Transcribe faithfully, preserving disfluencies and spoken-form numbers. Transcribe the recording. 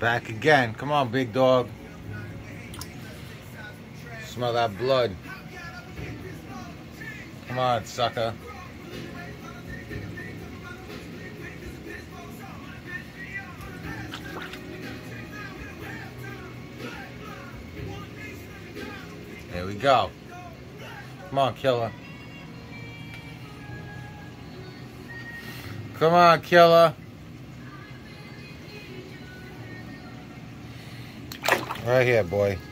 Back again. Come on, big dog. Smell that blood. Come on, sucker. There we go. Come on, killer. Come on, killer. Right here, boy.